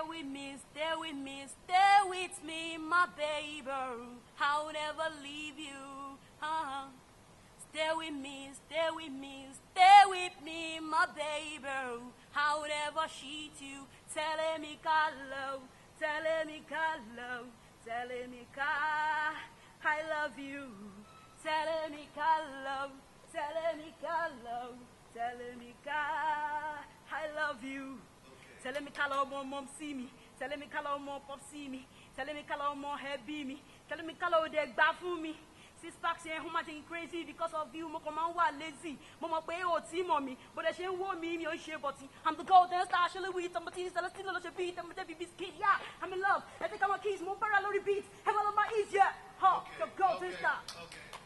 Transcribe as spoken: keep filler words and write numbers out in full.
with me, stay with me, stay with me, my baby. I'll never leave you. Uh-huh. Stay with me, stay with me, stay with me, my baby. I'll never cheat you. Tell me hello, tell me hello, tell me I love you. Tell me hello, tell me hello, tell me I love you. Tell me hello, mom, mom see me. Tell me hello, mom, pop see me. Tell me hello, mom, happy me. Tell me hello, they back for me. Six packs here, who much crazy because of you, Mokoma lazy. Mama pay or team on me, but I shouldn't want me in your share body. I'm the golden star, shall we eat somebody still a beat, I'm a baby biscuit, yeah. I'm in love. I think I'm a keys, more parallel beat. Have all of my ease, yeah. Ha, the golden star.